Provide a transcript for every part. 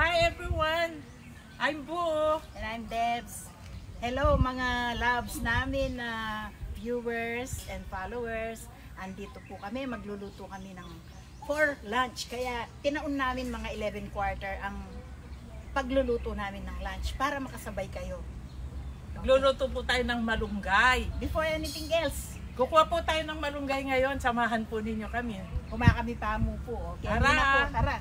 Hi everyone! I'm Boo! And I'm Debs. Hello mga loves namin na viewers and followers. Andito po kami, magluluto kami ng for lunch. Kaya tinaon namin mga 11:15 ang pagluluto namin ng lunch para makasabay kayo. Magluluto po tayo ng malunggay. Before anything else, Kukuha po tayo ng malunggay ngayon. Samahan po ninyo kami. kumakami pamo po. Okay, Tara! hindi na po, tara.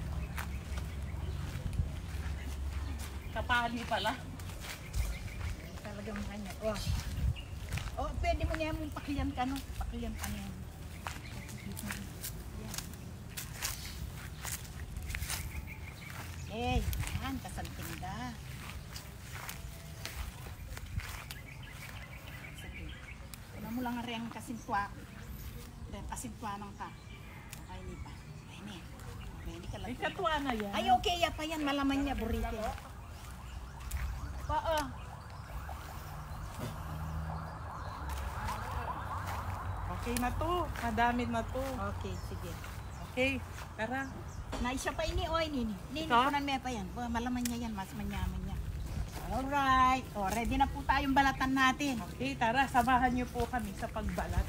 Kapali pala. Talagang kanya. Oh, pwede mo niya mong pakliyan ka, no? Pakliyan ka niya. Okay, yan, kasantinda. Sige. Ano mo lang rin ang kasintwa. Kasintwa ng ka. Okay, hindi pa. Okay, hindi. Okay, hindi ka lang. Ay, katuwa na yan. Ay, okay, pa yan. Malaman niya, burrito. Okay na to. Madami na to. Okay, sige. Okay, tara. Naisya pa ini, nini. Nini, Ito? kunan mo pa yan. Malaman niya yan, mas manyaman niya. Alright. O, ready na po tayong balatan natin. Okay, tara. Samahan niyo po kami sa pagbalat.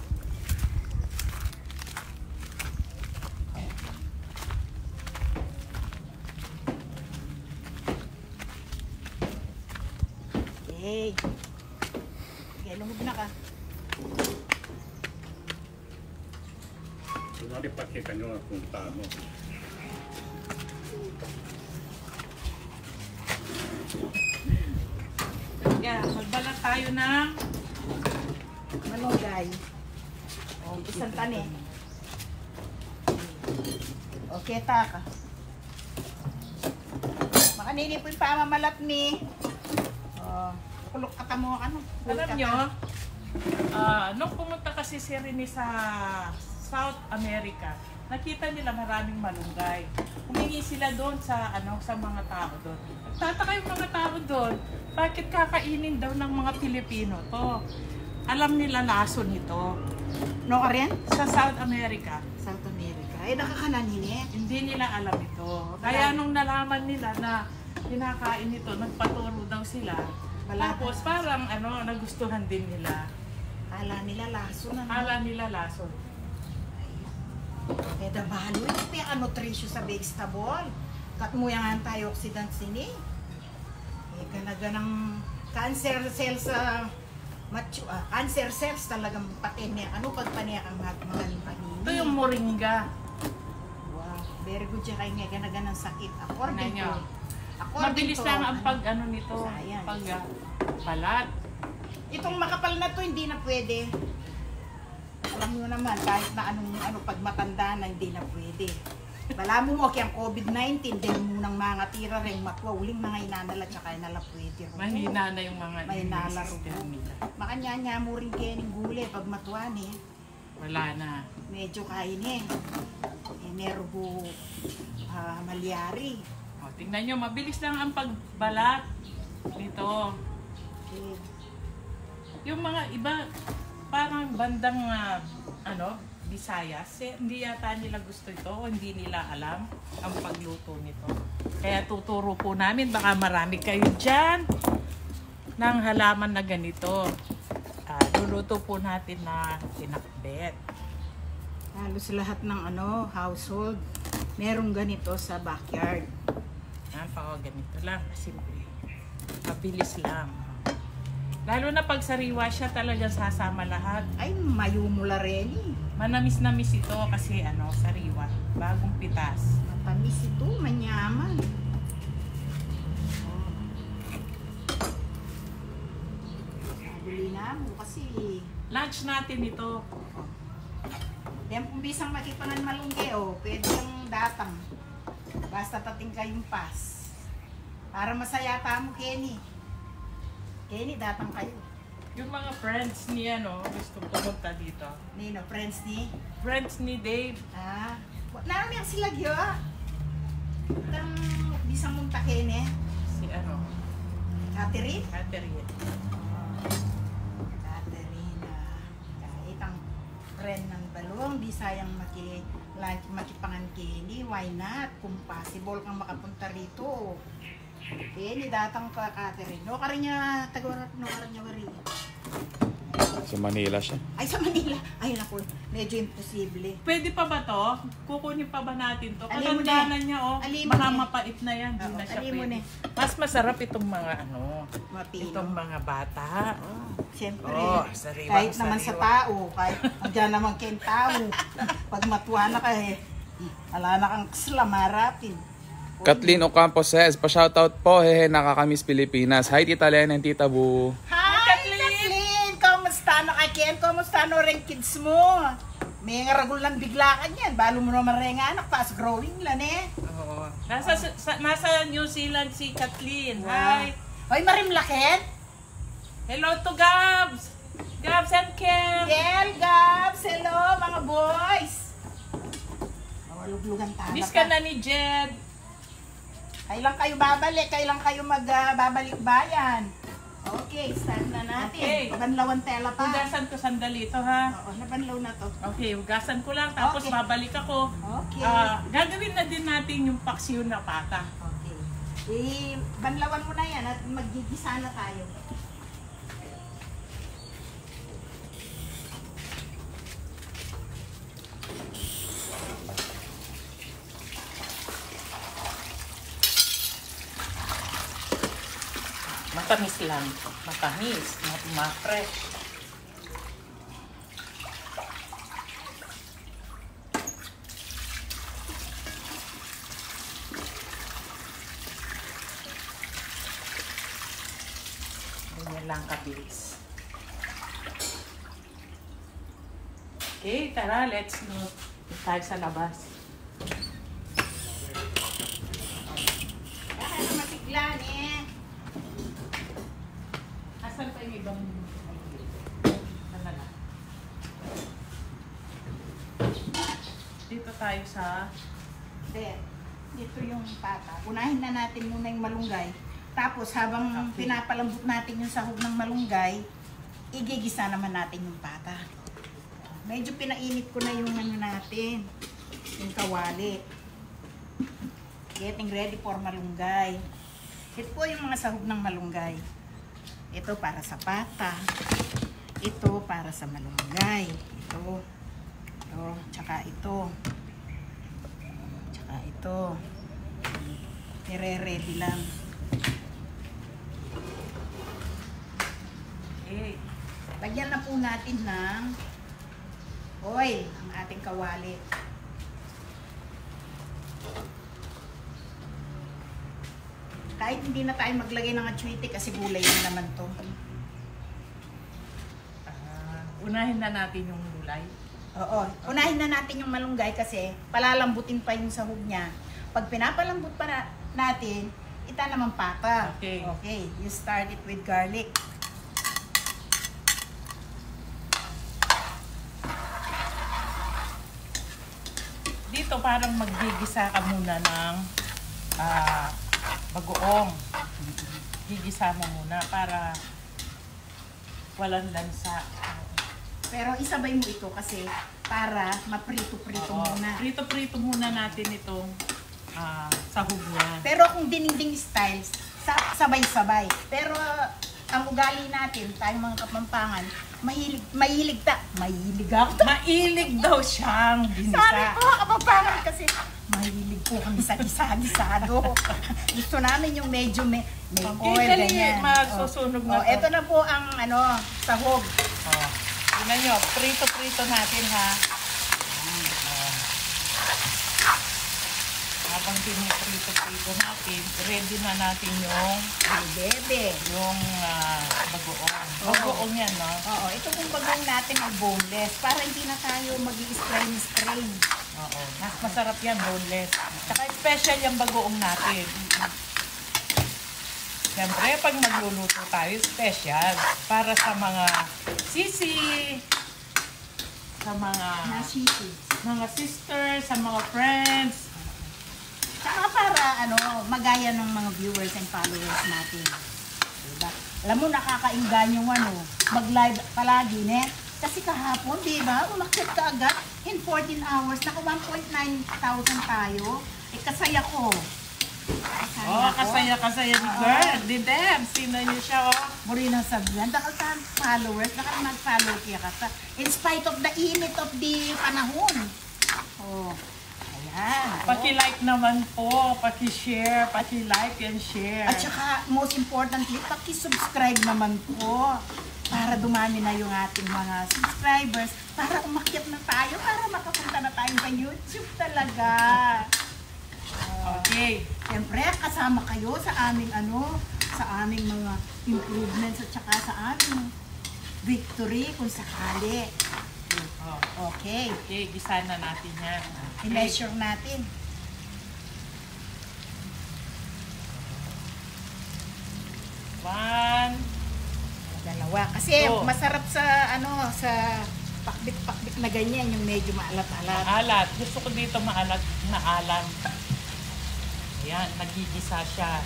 Okay. Okay, lumog na ka. Kunwari pakita nyo ang punta mo. Yeah, magbalat tayo ng Malunggay. O, isang tani. Okay, taka. Baka nini po yung pamamalat ni. O, kulok kata mo, ano? Alam nyo, nung pumunta kasi si Rene sa South America, nakita nila maraming malunggay. Humingi sila doon sa sa mga tao doon. Nagtataka yung mga tao doon, bakit kakainin daw ng mga Pilipino to? Alam nila laso nito. No, Karen? Sa South America, South America. Ay, nakakanan ini. hindi nila alam ito. Kaya nung nalaman nila na kinakain ito, nagpaturo daw sila. Tapos parang nagustuhan din nila. Kala nila laso na. Kala nila laso. Kaya bahalo ito pa nutrisyo sa vegetable. Kat mo yung antioxidants ini. Eh, kanaga ng cancer cells sa cancer cells talagang pati niya. Ano pagpaniya ang mga panini? Ito yung moringa. Wow, very good siya kaya nga kanaga ng sakit. According Ano to Mabilis lang ang pag nito, Science. pag balat. Itong makapal na to hindi na pwede. Alam mo naman kahit na anong pag matanda na hindi na pwede. Bala mo kaya COVID-19 din munang mga tira rin matwa uling mga inanala tsaka inala pwede. Mahina na yung mga May immune nalaro system nila. Makanya mo rin kaya ng gulay pag matuan eh. Wala na. Medyo kain eh. Meron po malyari. O, tingnan nyo, mabilis lang ang pagbalat nito. Eh, Yung mga iba, parang bandang Visayas, hindi yata nila gusto ito o hindi nila alam ang pagluto nito. Kaya tuturo po namin, baka marami kayo dyan ng halaman na ganito. Luluto po natin na pinakbet. halos lahat ng household merong ganito sa backyard. Yan, ganito lang, simple. Mabilis lang. Lalo na pag sariwa siya, talagang sasama lahat. Ay, mayumula rin eh. Manamis-namis ito kasi sariwa. Bagong pitas. Matamis ito, manyaman. Nabili na mo kasi. Lunch natin ito. Yan kung bisang makipangan malungge, pwede yung datang. Basta tating kayong pas. Para masaya pa mo, Kenny. Kenny, datang kayo. Yung mga friends ni gusto pumunta dito. Nino, friends ni? Friends ni Dave. Narami ang sila gyo, Itang bisang munta, Kenny. Si Catherine? Catherine. Catherine, itang friend ng balong, bisayang lunch makipangan Kenny, why not? Kung possible kang makapunta rito. Kenny, datang ka Catherine. No, karinya, tagorat, no, karinya wari. Sa Manila siya. Ay, sa Manila. Ay, naku, medyo imposible. Pwede pa ba to? Kukunin pa ba natin to? Alin mo Katanda na. na niya, oh. Alin mo Mga na. mapait na yan. Hindi Oo, na siya alin mo pwede. na. Mas masarap itong mga ano. Mapino. Itong mga bata. Siyempre, Oh, sariwang kahit naman sa sariwa. tao, kahit andyan naman kayong tao, pag matuwa na ka ala na kang slamarapin. Kathleen Ocampo says, pa-shoutout po, hehe, nakakamiss Pilipinas. Hi, Tita Len and Tita Bu. Hi, Kathleen! Kamusta na ka, Ken? Kamusta na rin kids mo? May ngaragol lang bigla ka niyan. Balo mo naman rin nga anak, fast growing lang eh. Oo. Nasa New Zealand si Kathleen. Hi. Hoy, Marimlaken! Hello to Gabs. Gabs and Kim. Gel, Gabs! Hello, mga boys! Luglugan tayo. Miss ka na ni Jed. Kailan kayo babalik? Kailan kayo magbabalik bayan? Okay, start na natin. Okay. Banlawan tela pa. Hugasan ko sandali ito, ha? Oo, nabanlaw na to. Okay, hugasan ko lang. Tapos Okay. babalik ako. Okay. Gagawin na din natin yung paksiw na pata. Okay. Banlawan mo na yan at magigisa na tayo. Matamis lang. Matamis. Ma-fresh. Ganyan lang kabilis. Okay, tara, let's go. Tayo sa labas. Kaya na matiglan eh. Asan pa yung ibang talaga? Dito tayo sa Dito yung pata. Unahin na natin muna yung malunggay. Tapos habang Okay. pinapalambot natin yung sahog ng malunggay, igigisa naman natin yung pata. Medyo pinainit ko na yung ano natin, yung kawali. Getting ready for malunggay. Ito po yung mga sahog ng malunggay. Ito para sa pata. Ito para sa malunggay. Ito. Ito. Tsaka ito. Tsaka ito. Nire-ready lang. okay. Lagyan na po natin ng oil ang ating kawali. Kahit hindi na tayo maglagay ng atsuite kasi gulay na naman to. Unahin na natin yung gulay. Oo. Unahin na natin yung malunggay kasi palalambutin pa yung sahog niya. Pag pinapalambot pa natin, ita naman pata. Okay. Okay. You start it with garlic. Dito parang maggigisa ka muna ng bagoong. Gigisa mo muna para walang lansa. Pero isabay mo ito kasi para maprito-prito Oo. muna. Prito-prito muna natin itong sahog niya. Pero kung dinding styles, sabay-sabay. Pero ang ugali natin, tayong mga Kapampangan, mahilig ako. Mailig daw siyang Sabi ginisa. ko, Kapampangan kasi mahilig po kami sa gisa-gisado. Gusto namin yung medyo may Okay, oil, dali, ganyan. magsusunog na to. Ito na po ang sahog. Oh. Tingnan nyo, prito-prito natin ha. Habang piniprito-prito natin, ready na natin yung Bebe. bagoong. Oo. Bagoong yan, no? Oo, ito pong bagong natin ay boneless para hindi na tayo mag-i-strain. Oo. Mas masarap yan, boneless. Tsaka special yung bagoong natin. Siyempre, pag magluluto tayo, special. Para sa mga sisi, sa mga sisters, sa mga friends. Saka para magaya ng mga viewers and followers natin. Diba? Alam mo, nakakainggan yung mag-live palagi, ne? Kasi kahapon, diba? Umakyat ka agad. in 14 hours, naka 1.9 thousand tayo. Kasaya ko. Kasaya ni girl. Di dem. Sino niyo siya, oh. Muli na sabihan, dahil sa followers, mag-follow kaya ka. In spite of the init of the panahon. Oh, ayan. Paki-like naman po, paki-share, paki-like and share. At saka, most importantly, paki-subscribe naman po. Para dumami na yung ating mga subscribers. Para umakyat na tayo, para makapunta na tayo sa YouTube talaga. Okay. Siyempre, kasama kayo sa aming sa aming mga improvements at saka sa aming victory kung sakali. Okay. Okay, gisa na natin yan. I-measure natin. One. Dalawa. Kasi Oh. masarap sa sa pakbit-pakbit na ganyan, yung medyo maalat-alat. Alat. Gusto ko dito maalat na alam. Ayan, nagigisa siya.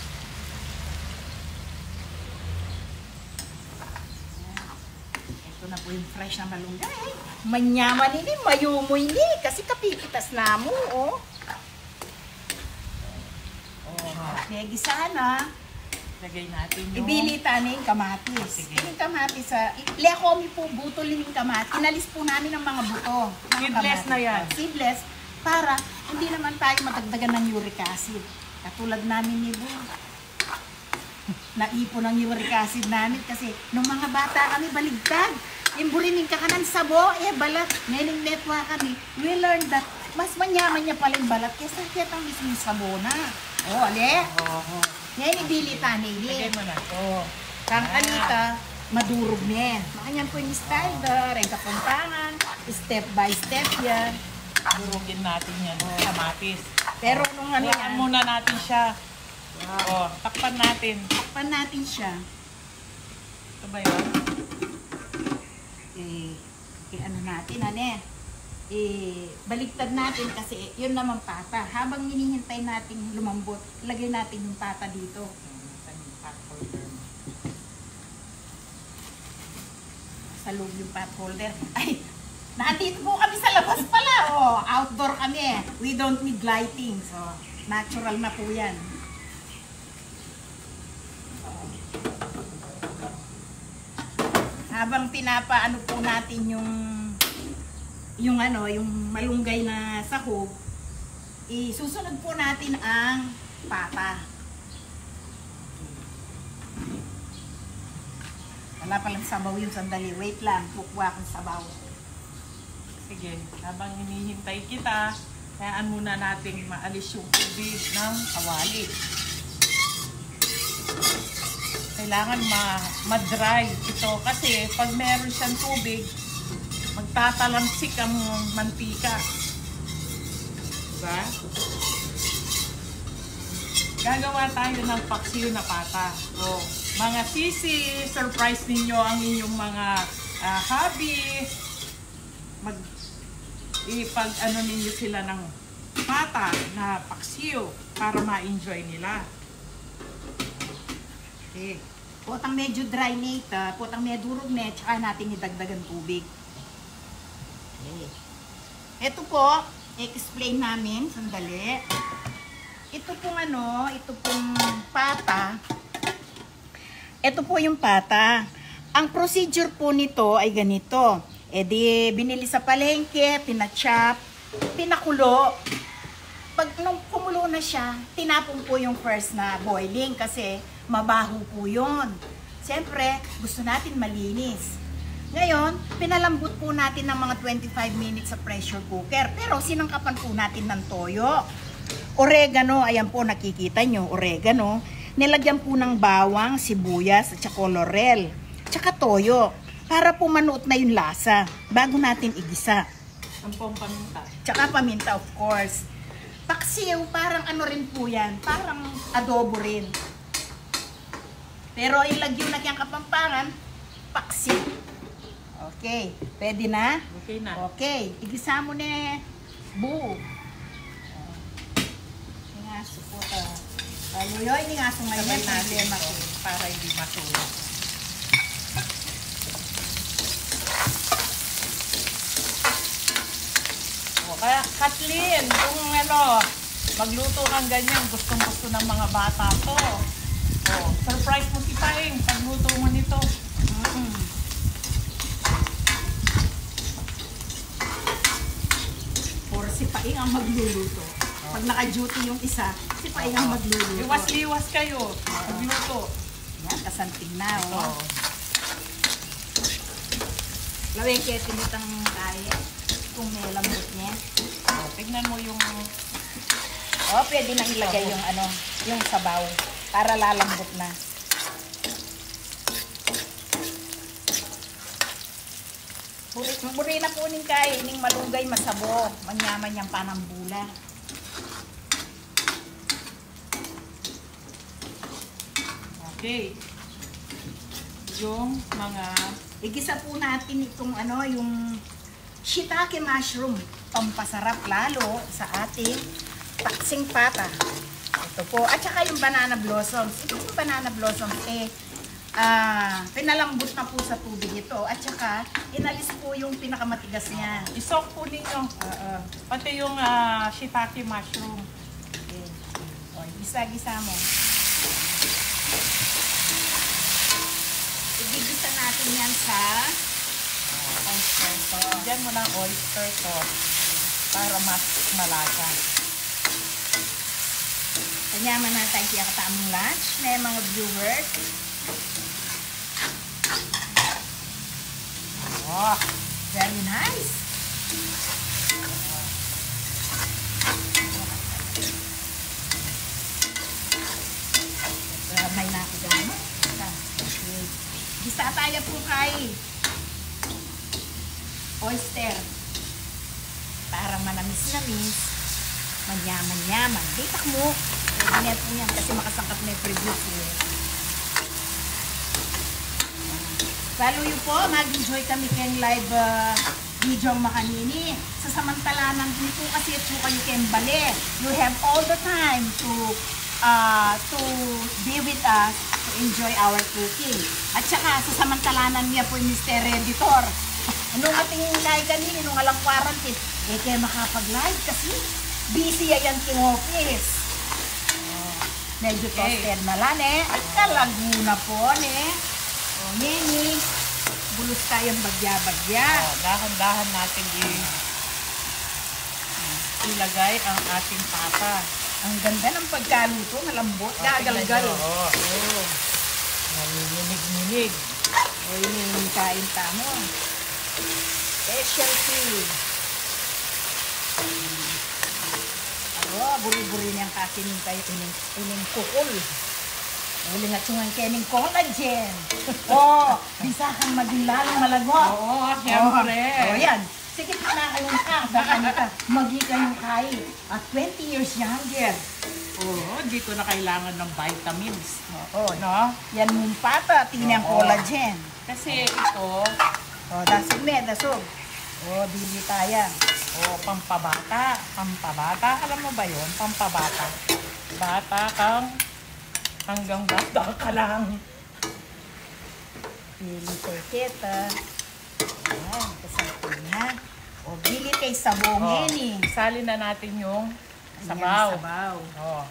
Ito na po yung fresh na malunggay. Manyaman ini, mayumoy ni. Kasi kapipitas na mo, oh. Okay, gisahan na. Lagay natin yung... Ibilita na yung kamatis. Sige. Yung kamatis, lekomi po, butol yung kamatis. Inalis po namin ang mga buto. ng Seedless kamatis. na yan. Seedless. Para hindi naman tayo madagdagan ng uric acid. Katulad namin ni Bu. Naipon ang uric acid namin kasi nung mga bata kami baligtad. Yung burining kakanan sabo, balat. Neling netwa kami. We learned that mas manyaman niya pala yung balat kaysa kaya ang mismo yung sabo na. Oh, ale? Oo. Yan, ibilita nili. Lagay mo na to. Kang anita, madurog niya. Makanyan po yung style, rin kapuntangan, step by step yan. Durugin natin yan. Kamatis. Pero nung Halaan muna natin siya. O, takpan natin. takpan natin siya, Ito ba yun? ano natin, baligtad natin kasi yun naman pata. Habang hinihintay natin lumambot, lagay natin yung pata dito. Sa loob yung pot holder. Ay, nandito po kami sa labas pala. Oh, outdoor kami. We don't need lighting. So, natural na po yan. Habang pinapaano po natin yung malunggay na sahog, isusunod po natin ang pata. Wala palang sabaw yung sandali. Wait lang, kukuha akong sabaw. Sige, habang hinihintay kita, hayaan muna natin maalis yung tubig ng kawali. Kailangan ma-dry ito kasi pag meron siyang tubig, magtatalamsik ang mantika. Diba? Gagawa tayo ng paksiw na pata. O, mga sisi, surprise ninyo ang inyong mga hobby. Ipag-ano ninyo sila ng pata na paksiw para ma-enjoy nila. Okay. Potang medyo dry na ito, potang medyo durog na, tsaka natin idagdagan tubig. Okay. Ito po, explain namin, sandali. Ito pong pata. Ito po yung pata. Ang procedure po nito ay ganito. Di binili sa palengke, pinachop, pinakulo. Pag nung kumulo na siya, tinapon po yung first na boiling kasi mabaho po yun. Siyempre, gusto natin malinis. Ngayon, pinalambot po natin ng mga 25 minutes sa pressure cooker. Pero sinangkapan po natin ng toyo. Oregano, ayan po nakikita nyo, oregano. Nilagyan po ng bawang, sibuyas, at saka laurel. Tsaka toyo. Para po manuot na yung lasa bago natin igisa. Ang pong paminta. Tsaka paminta, of course. Paksiw, parang ano rin po yan. Parang adobo rin. Pero ilagyo na kayang kapampangan, paksiw. Okay, pwede na? Okay na. Okay, igisa mo na, Bu. Nga, suputa. Taluyoy, ni nga Sabay sumayon, natin problema ko. ito para hindi masulat. kaya Kathleen, kung ano, magluto kang ganyan, gustong-gusto ng mga bata to. Oh, surprise mo si Paing, pagluto mo nito. Or si Paing ang magluluto. Pag naka-duty yung isa, si Paing ang magluluto. Liwas-liwas kayo, magluto. Yan, kasanting na. Oh. Lawin kaya tinitang kaya kung may lambot niya. Oh, tignan mo yung... O, pwede nang ilagay yung ano, yung sabaw para lalambot na. Buri na po ning kaya, ining malunggay masabo, manyaman yung panambula. Okay. Yung mga... Igisa po natin itong ano, yung shiitake mushroom. Pampasarap lalo sa ating paksing pata. Ito po. At saka yung banana blossoms. Ito yung banana blossoms pinalambot na po sa tubig ito. At saka inalis po yung pinakamatigas niya. Isok po ninyo. Pati yung shiitake mushroom. Okay. O, gisa-gisa mo. Igigisa natin yan sa oyster sauce. Diyan mo ng oyster sauce para mas malasa. Kanyaman na tayo kaya katamong lunch na mga viewers. Oh, Very nice. May na ako dyan. Okay. Gisa tayo po kay oyster. Para manamis-namis. Manyaman-yaman. Ditak mo. Pwede po yan kasi makasangkap na yung previous eh. Follow you po. Mag-enjoy kami kayong live video makanini. Sa samantala hindi po kasi ito kayo kayong bali. You have all the time to be with us, to enjoy our cooking. At saka sa samantalanan niya po yung Mr. Editor. Anong ating live kanini, nung alang quarantine, kayo makapag-live kasi busy yan king office. Medyo toasted na lang at kalaguna po O, nini, bulos tayong bagya-bagya. oh, dahan-dahan natin ilagay ang ating pata. Ang ganda ng pagkaluto, malambot, gagalgal. Oo. Oh. Nanginginig-nginig. O, yung kain tamo. Specialty. Buri-buri niyang kasinin kayo ining kukul. Uli nga tsungan kening collagen. Bisa kang maging lalong malagot. Oo, siyempre. Yan. Sige na kayong kanita. Magi kayong kain. At 20 years younger. Oo, hindi ko na kailangan ng vitamins. Oo. No? Yan mong pata, tingnan collagen. Kasi ito, Dasig me, dasog. Bili tayo. pampabata. Pampabata, alam mo ba yun? Pampabata. Bata kang, hanggang bata ka lang. Bili tayo kita. Ayan, kasapin na. Bili tayo sabongin eh. Salin na natin yung Sabaw. sabaw. Oh.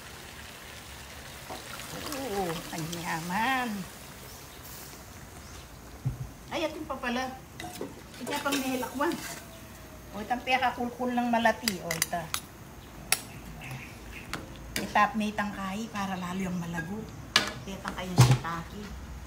Oo, ang yaman. Ay, atin pa pala. Ito pang nihilakwan. Itang peka kulkul ng malati. Ita. Itap na itang kahi para lalo yung malago. Itang kayong shiitake.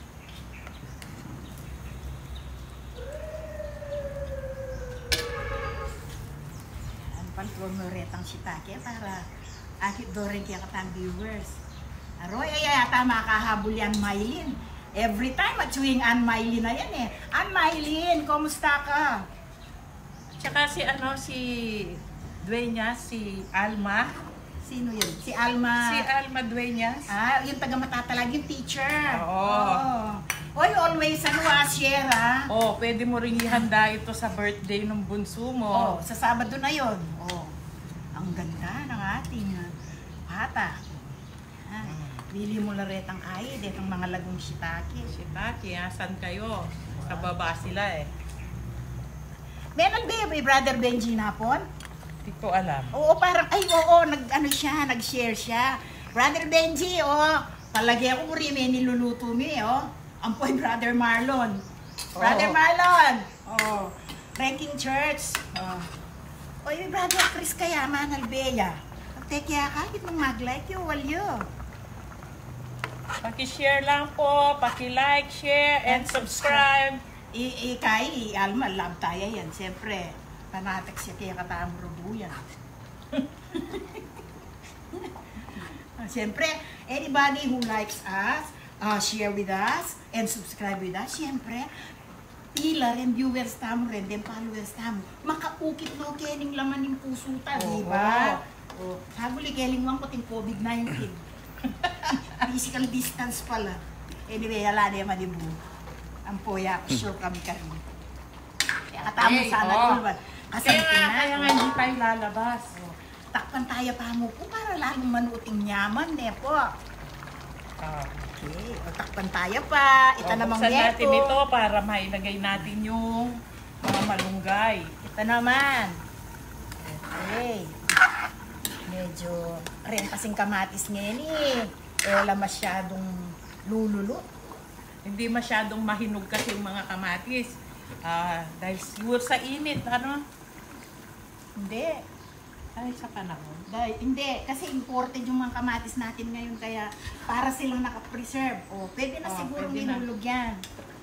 Ang pantronoretang shiitake para akit do rin kaya katang viewers. Aroy, ay yata makahabol yan, Mylene. Every time at tuwing Ann Mylene na yan eh. Ann Mylene, kumusta ka? Tsaka si Dueñas, si Alma. Sino yun? Si Alma. Si Alma Dueñas. Yung taga-matatalag, yung teacher. Oo. Oy, always share ha. Pwede mo ring ihanda ito sa birthday ng bunso mo. Sa Sabado na yon. Ang ganda ng ating pata. Bili mo laretang kain, itong mga lagong shiitake. Shiitake, saan kayo? Sa baba sila eh. Meron ba Brother Benji na po? Hindi ko alam. Oo, parang, ay, oo, nag-share siya. Brother Benji, palagi ako rin, may niluluto mo Ampoy, Brother Marlon. Brother Marlon! Ranking Church. Oy, Brother Chris Kayaman, Albea. Pagtekya ka, hit mong mag-like yung walyo. Paki-share lang po, paki-like, share, and subscribe. Kay, Alma, love tayo yan. Siyempre, panatak siya kaya katamuro yan. Siyempre, anybody who likes us, share with us, and subscribe with us, siyempre, pila rin viewers tamo rin, then followers tamo. Makaukit no kening laman ng puso ta, di ba? Sabuli keling wang ko ting COVID-19. Physical distance pala. Anyway, ala na yung madibu. Ang poya, sure kami kami. Kaya katamo sana tulad. Kaya nga hindi tayo lalabas. Takpan tayo pa mo po para lalong manuting nyaman, po. Okay, takpan tayo pa. Ito namang buksan neto. natin ito para mailagay natin yung mga malunggay. Ito naman. Okay. Medyo rin kasing kamatis ngayon wala masyadong lululo. Hindi masyadong mahinog kasi yung mga kamatis. Dahil siguro sa init, Hindi. Ay, sa panahon. Hindi, kasi imported yung mga kamatis natin ngayon kaya para silang nakapreserve. Pwede na siguro pwede na. minulog yan.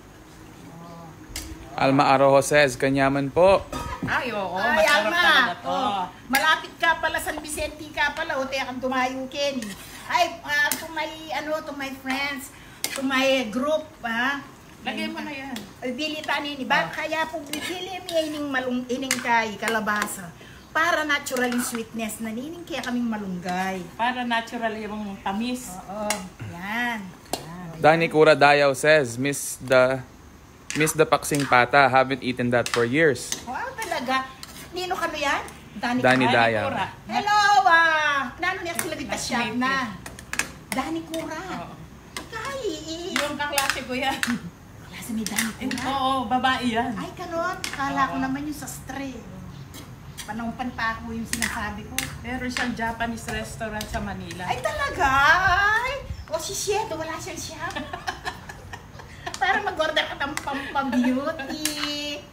Alma Arojo says, kanyaman po. Ay, oo. Ay, Masarap Alma! talaga to. Malapit ka pala, San Vicente ka pala. Tiyak kang tumayo, Kenny. Ay, to my friends, to my group, Lagay mo na yan. Bilitan ini. Kaya po bibili mo ining kay kalabasa. Para natural yung sweetness na nining kaya kaming malunggay. Para natural yung tamis. Oo, yan. Danny Cura Dayaw says, Miss the Paksing Pata. Haven't eaten that for years. Wow, talaga. Nino kano yan? Danny Dayaw. Cura. Hello, nano niya sila dito shop na. Danny Cura. Oo. Kay, Yung kaklase ko yan. klase ni Danny Cura. Oo, babae yan. Ay, kanon. Kala ko naman yung sa stray. Panumpan pa ako yung sinasabi ko. Meron siyang Japanese restaurant sa Manila. Ay, talaga? Ay, si Shedo, wala siyang shop. Para mag-order ka ng pampabeauty.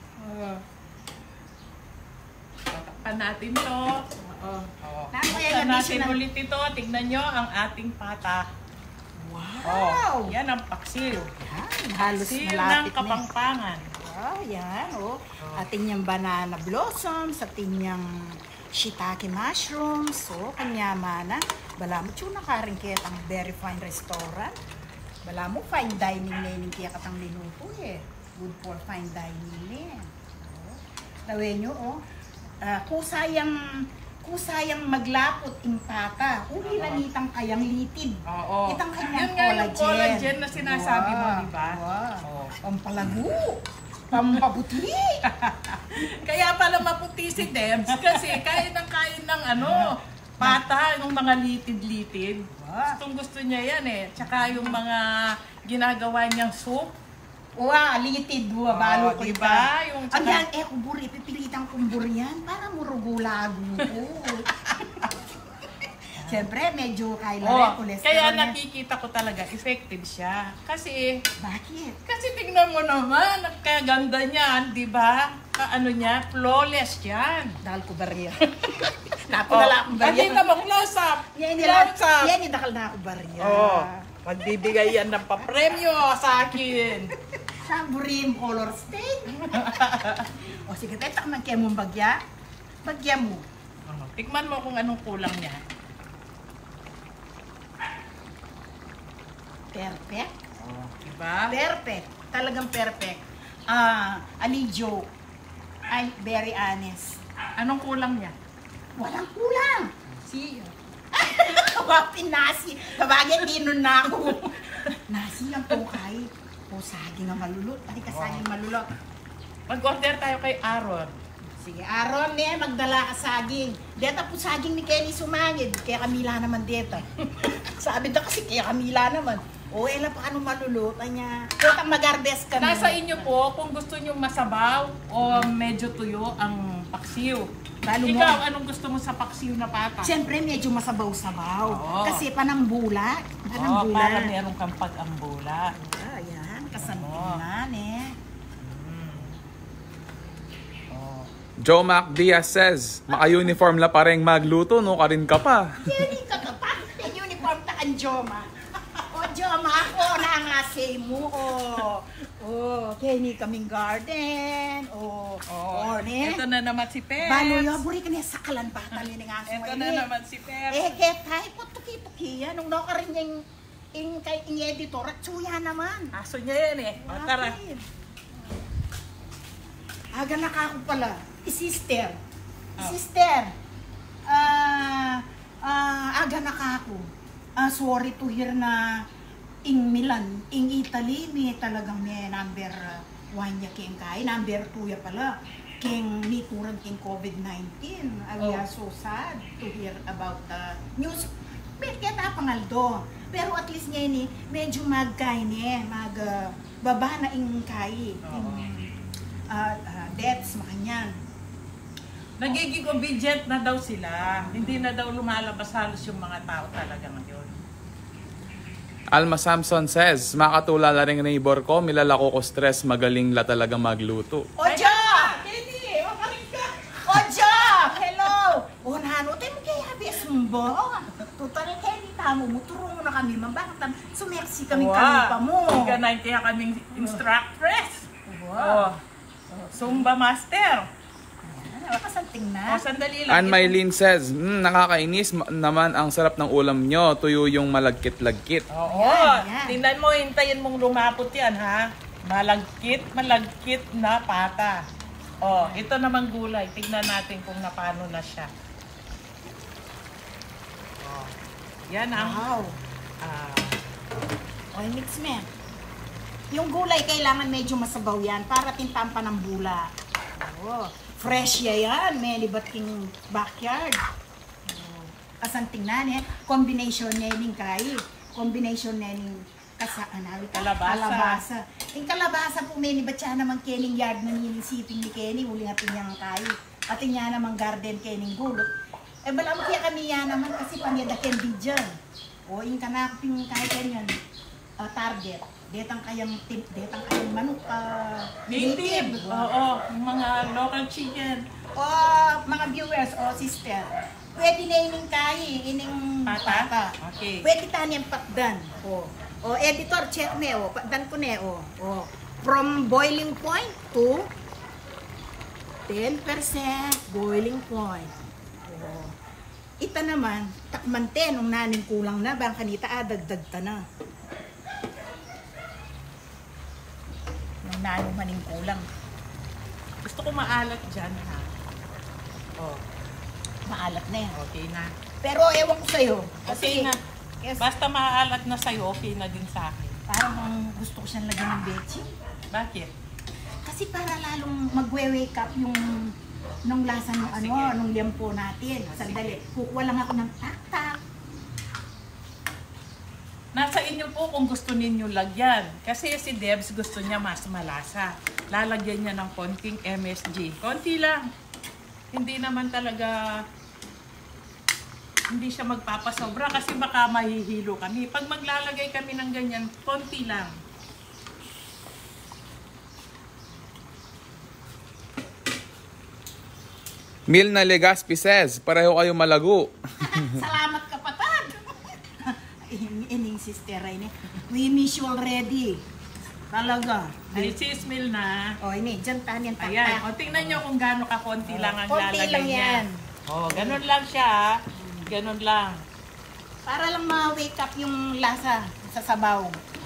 Tatakpan natin to. Kaya Buksan natin ulit ito. Tignan nyo ang ating pata. Wow! Yan ang paksil. Yan, halos Paksil ng malapit na. Kapampangan. Yan, ating yung banana blossoms, ating yung shiitake mushrooms, kanyama na. Bala mo, tsuna ka rin kaya ang very fine restaurant. Bala mo, fine dining na yung kaya katang linuto Good for fine dining Lawin nyo, kusayang maglapot impata. Ulilanitang kayang litid. Oo. Itang kanyang Yun nga yung collagen. collagen na sinasabi mo, di ba? Wow. Pampalago. Pampabuti. Kaya pala maputi si Debs kasi kain ng pata, yung mga litid-litid. Gusto niya yan Tsaka yung mga ginagawa niyang soup. Litid. Balo ko diba? iba. Yung Ang yan, kumburi. Pipilitan kumburi yan. Para murugulago ko. Siyempre, medyo kailangan cholesterol. Kaya nakikita ko talaga, effective siya. Kasi, Bakit? kasi tignan mo naman, kaganda niyan, di ba? Flawless yan. Dahil ko barya. Napunala akong barya. Pakita mo, close up. Close up. Yan, idakal na ako barya. Magbibigay yan ng papremyo sa akin. Saburin color stain. Sige, tetak man kaya mong bagya. Bagya mo. Tikman mo kung anong kulang niya. Perfect. Diba? Perfect. Talagang perfect. Alijo. I'm very honest. Anong kulang niya? Walang kulang. See? Wapin nasi. Kabagay, tinon na ako. Nasi lang po kay. Saging ang malulot. Ay, kasaging malulot. Mag-order tayo kay Aaron. Sige, Aaron, magdala ka saging. Deta po saging ni Kenny sumangid. Kaya Camila naman deta. Sabi na kasi kaya Camila naman. Ela pa anong malulot. Anya. Kaya mag-harvest ka Nasa inyo po kung gusto nyo masabaw o medyo tuyo ang paksiw. Lalo mo. Ikaw, anong gusto mo sa paksiw na pata? Siyempre, medyo masabaw-sabaw. Oo. Kasi panambula. Oo, para meron kang pag-ambula. Ayan, kasantinan eh. Joe Mac Diaz says, maka-uniform la pareng magluto, no? Karin ka pa. Hindi ka kapag uniform ta ang Joma. O Joma, ako na nga say mo. O, kini kaming garden. Ne? Ito na naman si Peps. Balo yung buri ka niya sakalan pa. Tali nga Ito na naman si Peps. Tayo po tuki-tuki yan. Nung nakarin niya yung kay editor at suya naman. Aso niya yan eh. O, tara. Aga na ka ako pala. Sister. Oh. Sister. Aga na ka ako. Sorry to hear na in Milan, in Italy, may talagang may number 1 ya king kay, number 2 ya pala. King may kurang king COVID-19. We are so sad to hear about the news. Kaya pangaldo. Pero at least ngayon medyo magkain baba na ing kay. Deaths makanyan. Nagiging obedient na daw sila. Hindi na daw lumalabas halos yung mga tao talaga ngayon. Alma Samson says, makatula la rin neighbor ko, milalako ko stress, magaling la talaga magluto. Oja! Kenny! Makaling ka! Oja! Hello! Nano, tayo mo kaya habis mo ba? Total, Kenny, tamo mo, turong mo na kami. Bakit sumersi kaming kami pa mo? Ganay kaya kaming instructress. Zumba master. Kasanting na. Sandali lang. Ann Mylene says, nakakainis naman ang sarap ng ulam nyo, tuyo yung malagkit-lagkit. Oo. Yan. Tingnan mo, hintayin mong lumapot yan, ha? Malagkit na pata. Ito namang gulay. Tignan natin kung napano na siya. Yan ang... Wow. Mix me. Yung gulay kailangan medyo masabaw yan para tintampa ng bula. Fresh yan. May libat king backyard. Kasanting na combination na yung kay. Combination na yung kalabasa. Yung kalabasa po may libat siya naman kening yard na nilisiping ni Kenny. Uli nga pinyang kay. At niya naman garden kening gulot. Balam kaya kami yan naman kasi panyadakin di dyan. Yung kanaping kay kanyan. Target. Detang kayang manok. Native. Oo, yung mga local chicken. Mga viewers, sister. Pwede na ining kayi, ining pata. Okay. Pwede tanyang pakdan. Editor, check me. Pakdan ko na. From boiling point to 10% boiling point. Ita naman, takmante nung naning kulang na. Bang kanita, dagdag ta na. Nano maning kulang. Gusto ko maalat dyan, ha? Maalat na yan. Okay na. Pero ewan ko sa'yo. Okay na. Yes, Basta maalat na sa'yo, okay na din sa akin. parang gusto ko siyang lagyan ng betchin. Bakit? Kasi para lalong magwe-wake up yung nung lasa ng nung liampo natin. Sandali, kukuha lang ako ng tak-tak. Nasa inyo po kung gusto ninyo lagyan. Kasi si Debs gusto niya mas malasa. Lalagyan niya ng konting MSG. Konti lang. Hindi naman talaga, hindi siya magpapasobra kasi baka mahihilo kami. Pag maglalagay kami ng ganyan, konti lang. Milna Legaspi says, pareho kayo malago. Salamat kapatid. Ining sister ay ni. We miss you already. Talaga. This is Milna. Ini, dyan tanin tak-tak. Ayan, o tingnan nyo kung gaano ka-konti lang ang konti lalagay lang niya. yan. Ganun lang siya, ha? Ganun lang. Para lang ma-wake up yung lasa sa sabaw.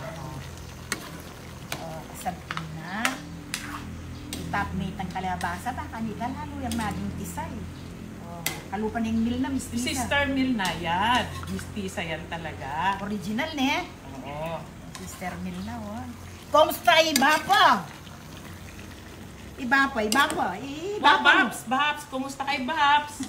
Sabi na. Itapmate ang kalabasa. Baka nila lalo yung maging tisay. Kalupan yung Milna, mistisa. Sister Milna yan. Mistisa yan talaga. Original, ne? Oo. Sister Milna, Kumusta iba pa? Iba pa. Babs, kumusta kay Babs?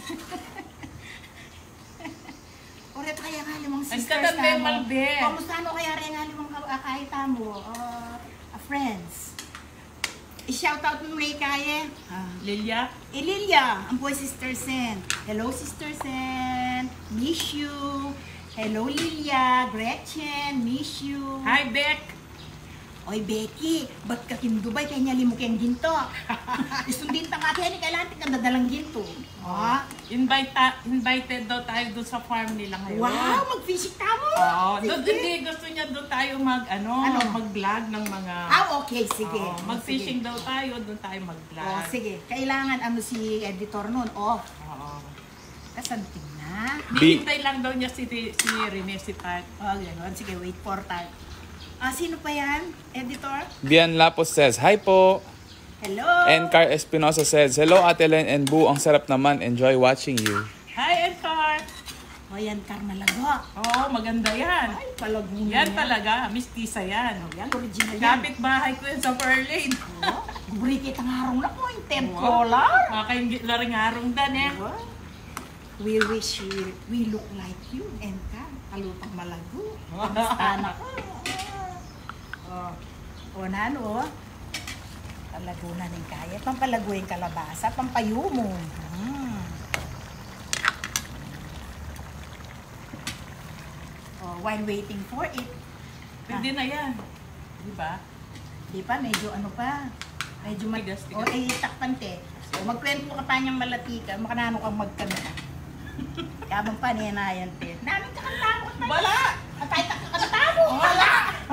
Oret kaya nga limang Ang sisters katat may malbe. Kumusta kaya rin nga limang kahit mo? Friends. I-shoutout mo muna Kaya. Lilia? Lilia, ang po Sister Sen. Hello, Sister Sen. Miss you. Hello, Lilia. Gretchen, miss you. Hi, Beck! Oy, Becky, ba't ka kindubay kaya niya limok yung ginto? Isundin ta nga kaya ni kailangan ka dadalang ginto. Oh. Invited daw tayo doon sa farm nila ngayon. Wow, mag-visit ka mo. Oo, Sige. hindi gusto niya doon tayo mag-vlog ng mga... Okay, sige. Oo, mag-fishing daw tayo, doon tayo mag-vlog. Oh, sige. Kailangan si editor nun. Off. Oo. Kasanting na. Hintay lang daw niya si Rene, si Pat. Oh, gano'n. Sige, wait for time. Sino pa yan? Editor? Bian Lapos says, hi po. Hello. And Car Espinosa says, hello Ate Len and Boo, ang sarap naman. Enjoy watching you. Hi, Edcar! O yan, Carmalago. Oo, maganda yan. Ay, palag mo Yan talaga, mistisa yan. Yan, original yan. Kapit bahay ko yan sa Perlane. Gubri kitang harong na po, yung 10 collar. Kakaingit laring harong dan eh. We wish we look like you, and kalupang malago. Basta na ko. O nano, palagunan ng kaya. Pampalago yung kalabasa, pampayumo. While waiting for it. Pwede na yan. Diba? Di pa, medyo ano pa. Medyo Tigas. takpan te. Magkwento ka pa niyang malatika, makanano kang magkano. Kabang pa niya na yan te. Namin ka kang tamo. Wala! Atay ka kang tamo. Wala!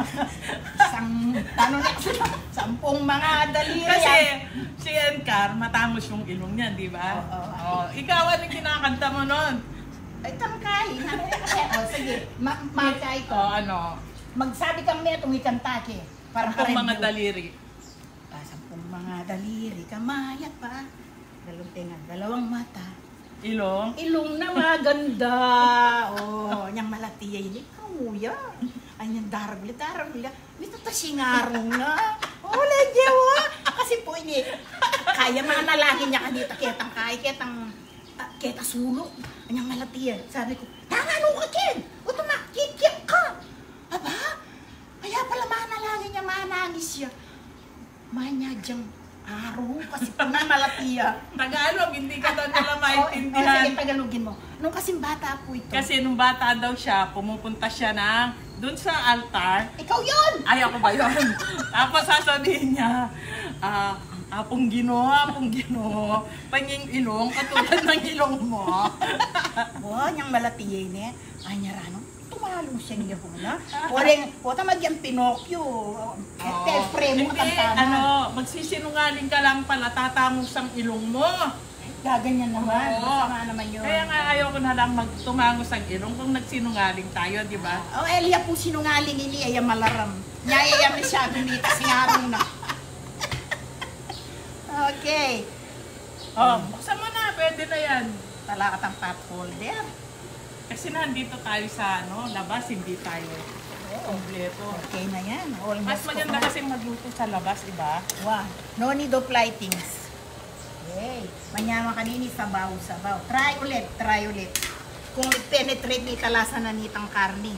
Sampung mga daliri. Kasi si Edcar, matangos yung ilong niya, di ba? Oo. Ikaw, anong kinakanta mo nun? Ay, tangkay. Sige, magkay ko. Ano? Magsabi kang may itong ikantake. Para Sampung mga daliri. Sampung mga daliri. Kamaya pa. Dalawang tenga, dalawang mata. Ilong? Ilong na maganda. Niyang malatiyay ni kamuya. Ay, niyang daragli. Mito ta singarong na. Lejewa. Kasi po ini, kaya manalangin niya kanita ketang kay, keta sulok. Niyang malatiyay. Sabi ko, tanganong ka, Ken. Uto na, kikyak ka. Aba, kaya pala manalangin niya, manangis siya. Manyadyang araw kasi pag malatiya. Tagalog, hindi ka daw nila Sige, maintindihan. Tagalogin mo. Nung kasing bata po ito. Kasi nung bata daw siya, pumupunta siya doon sa altar. Ikaw yun! Ay, ako ba yun? Tapos sasabihin niya, apong ginoo, panying ilong, katulad ng ilong mo. Niyang malatiya niya. Ay, niya ranong, tumalong siya niya po na. Puta magyang Pinocchio. Premo Hindi, kantana. magsisinungaling ka lang pala, tatangos ang ilong mo. Gaganyan naman. Oo. Masama naman yun. Kaya nga ayaw ko na lang magtumangos ang ilong kung nagsinungaling tayo, di ba? Elia po sinungaling ini, ay malaram. Nyayayam na siya, dito singarong na. Okay. Buksan mo na, pwede na yan. Talakat ang pot holder. Kasi nandito tayo sa labas, hindi tayo kompleto. Okay na yan. Almost Mas maganda cooked na. kasi magluto sa labas, iba? Wow. No need of lightings. Yay. Manyaman kanini, sabaw. Try ulit. Kung penetrate ni kalasa na nitang karni.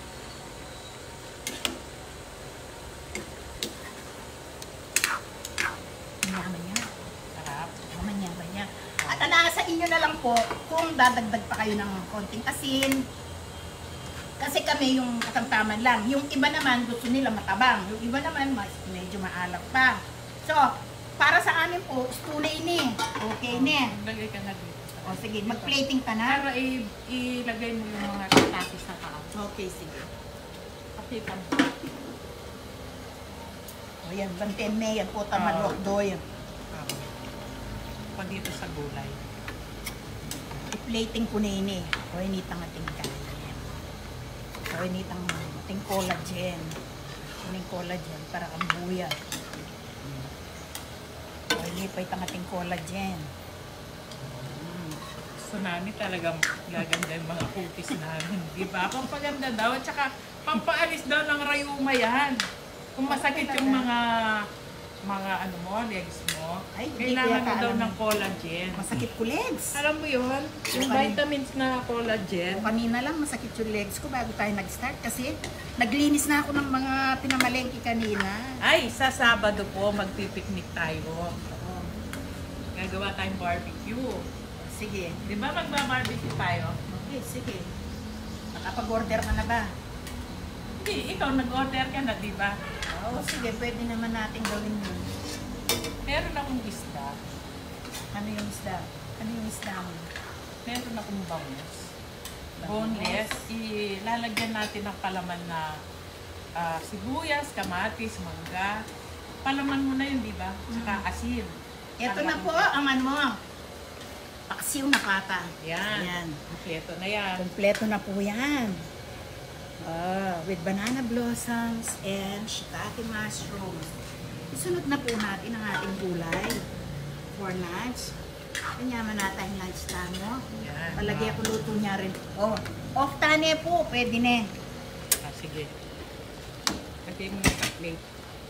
Manyaman niya. Sarap. Manyaman niya. At sa inyo na lang po, kung dadagdag pa kayo ng konting asin, kasi kami yung katamtaman lang. Yung iba naman gusto nila matabang. Yung iba naman medyo maalat pa. So, para sa amin po, stulay ni. Okay ni. Lagay ka na dito. O sige, mag-plating ka na. Para ilagay mo yung mga katatis sa taas. Okay, sige. Pakita mo. O yan, banten me, yan po tamalok doy. Pag dito sa gulay. I-plating ko na ini. O initang ating kanin. O initang ating collagen. Ating collagen para kang buya. O inipay tang ating collagen. Gusto namin talagang gaganda yung mga cookies namin. Di ba? Pampaganda daw. At saka pampaalis daw ng rayuma yan. Kung masakit yung mga mga ano mo, legs mo. Ay, hindi ko Kailangan yata mo daw alam ng collagen. Masakit ko legs. Alam mo yun? Yung Okay. vitamins na collagen. Kanina lang masakit yung legs ko bago tayo nag-start kasi naglinis na ako ng mga pinamalengke kanina. Ay, sa Sabado po, magpipiknik tayo. Gagawa tayong barbecue. Sige. Di ba magba-barbecue tayo? Okay, sige. Nakapag-order ka na ba? Hindi, ikaw nag-order ka na, di ba? Oo, sige. Pwede naman natin gawin yun. Meron akong isda. Ano yung isda? Ano yung isda mo? Meron akong bangus. Boneless. Ilalagyan natin ng palaman na sibuyas, kamatis, mangga. Palaman mo na yun, di ba? Saka asin. Ito na po ang ano mo. Paksiw na pata. Yan. Yan. Kompleto na yan. Kompleto na po yan. With banana blossoms and shiitake mushrooms. Isunod na po natin ang ating gulay for lunch. Kanyaman natin yung lunch tamo. Yan. Palagi ako luto niya rin. Oh, off tane po. Pwede na. Sige. Lagay mo na sa plate.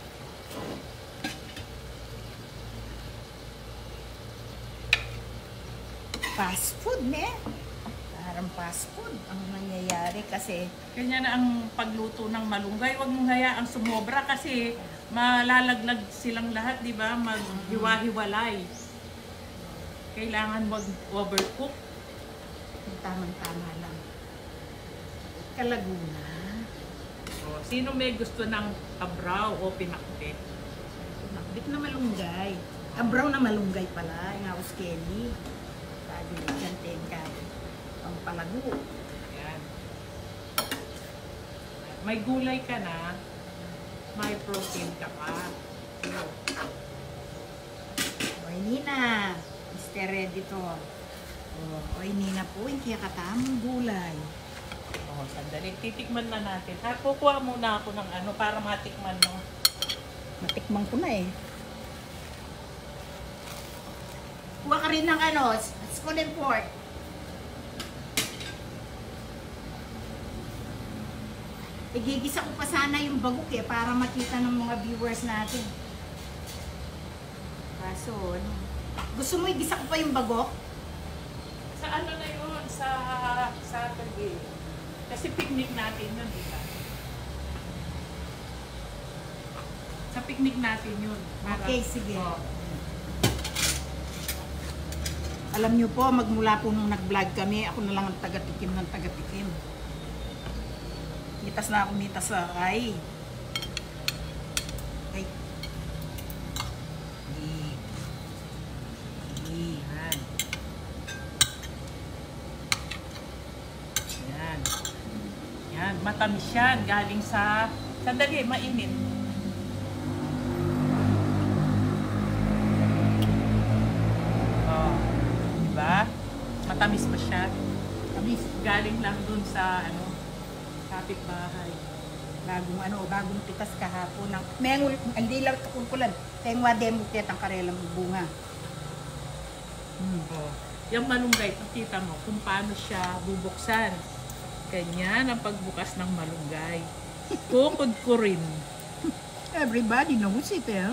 Fast food ne. Parang fast food ang nangyayari kasi Kanya na ang pagluto ng malunggay. Huwag mong hayaang sumobra kasi malalaglag silang lahat, di ba? Maghiwa-hiwalay. Kailangan wag overcook. yung tamang-tama lang. Kalaguna. O, sino may gusto ng abraw o pinakbit? Nakbit na malunggay. Brown na malunggay pala. Yung house Kelly. Sabi na dyan, tengka. Ang palago. Yan. May gulay ka na, may protein ka pa. Oy, Nina. Mr. Ready to. Oy, Nina po. Yung kaya katamang gulay. O, sandali. Titikman na natin. Kukuha muna ako ng ano para matikman mo. Matikman ko na eh. Kuha ka rin ng ano, spoon and fork. Igigisa ko pa sana yung bagok eh, para makita ng mga viewers natin. Kaso, ano, gusto mo igisa ko pa yung bagok? Sa ano na yun? Sa Saturday. Kasi picnic natin yun, di ba? Sa picnic natin yun. Okay, sige. O, Alam nyo po, magmula po nung nag-vlog kami, ako na lang ang taga-tikim ng taga-tikim. Mitas na ako, mitas sa ay. Ay. yan. Yan. Yan, matamis yan. Galing sa... Sandali, mainit. Oh, diba? Matamis pa siya. Tamis. Galing lang dun sa ano, kapitbahay. Bagong pitas kahapon ng mengul, hindi lang kukulan. Tengwa demo tet ang karelang bunga. Oh. Yung malunggay, pakita mo kung paano siya bubuksan. Ganyan ang pagbukas ng malunggay. Kukod ko rin. Everybody knows it, eh.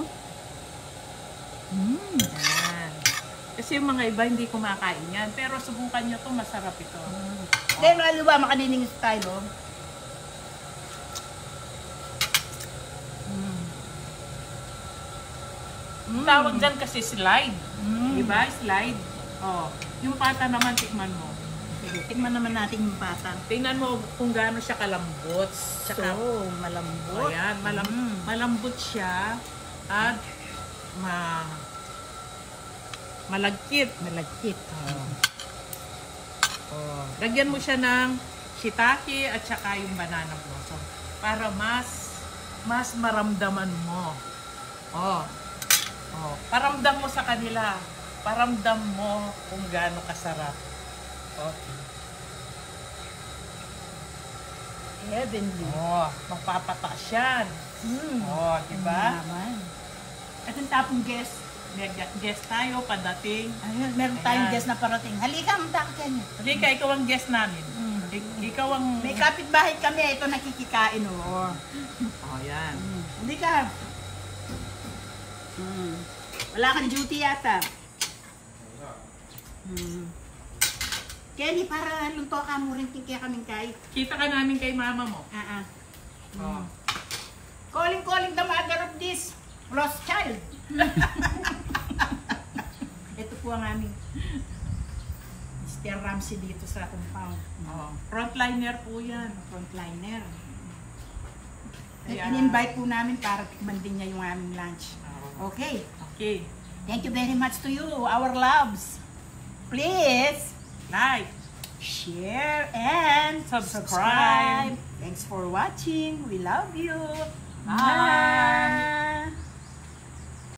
Yan. Kasi yung mga iba hindi kumakain yan. Pero subukan nyo to, masarap ito. Then, aliwa, makanining style, oh. Tawag dyan kasi slide. Mm. Diba? Slide. Oh. Yung pata naman, tikman mo. Sige, tingnan naman natin yung pata. Tingnan mo kung gaano siya kalambot. Tsaka, So, malambot. ayan, malambot siya. At malagkit. Malagkit. Oh. Lagyan mo siya ng shiitake at saka yung banana blossom para mas maramdaman mo. Oh. Oh, paramdam mo sa kanila. Paramdam mo kung gaano kasarap. Okay. Heavenly. Oh, mapapataas yan. Oh, di ba? Naman. At yung tapong guest, may guest tayo padating. Ayun, meron tayong Ayan. guest na parating. Halika, magdaka kayo. Halika, ikaw ang guest namin. Ikaw ang... May kapitbahay kami, ito nakikikain, oh. Oh, yan. Halika. Wala kang duty yata. Kelly, para lunto ka mo rin kaya kaming kay. Kita ka namin kay mama mo. Oh. Calling the mother of this lost child. Ito po ang aming Mr. Ramsey dito sa compound. Frontliner po yan. Frontliner. Kaya- In-invite po namin para tikman din niya yung aming lunch. Okay. Okay. Thank you very much to you, our loves. Please Like. share and Subscribe. Thanks for watching. We love you. Bye.